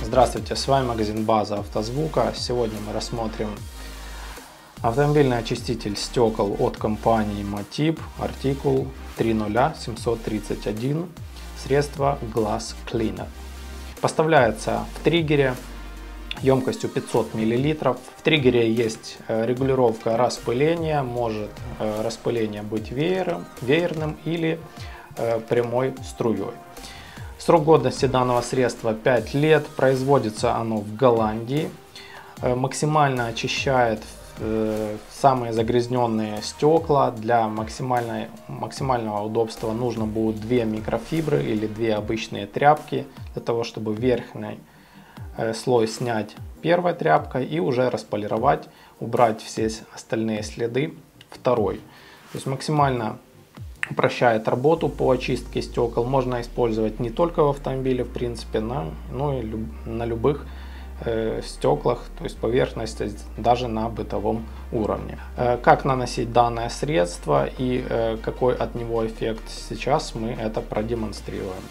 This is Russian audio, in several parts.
Здравствуйте, с вами магазин База Автозвука. Сегодня мы рассмотрим автомобильный очиститель стекол от компании Motiv, артикул 300731, средство Glass Cleaner. Поставляется в триггере емкостью 500 мл. В триггере есть регулировка распыления, может распыление быть веерным или прямой струей. Срок годности данного средства 5 лет, производится оно в Голландии, максимально очищает самые загрязненные стекла. Для максимального удобства нужно будет 2 микрофибры или 2 обычные тряпки, для того чтобы верхний слой снять первой тряпкой и уже располировать, убрать все остальные следы второй. То есть максимально упрощает работу по очистке стекол. Можно использовать не только в автомобиле, в принципе, но и на любых стеклах, то есть поверхности, даже на бытовом уровне. Как наносить данное средство и какой от него эффект, сейчас мы это продемонстрируем.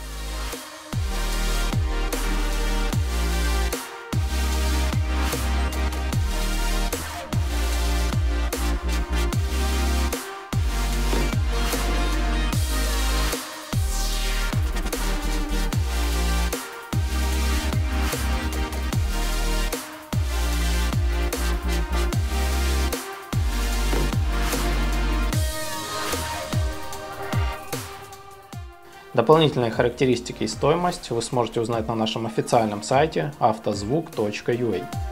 Дополнительные характеристики и стоимость вы сможете узнать на нашем официальном сайте автозвук.ua.